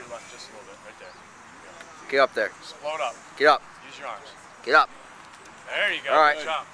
your left just a little bit, right there. Get up there. Just float up. Get up. Use your arms. Get up. There you go. All right. Good job.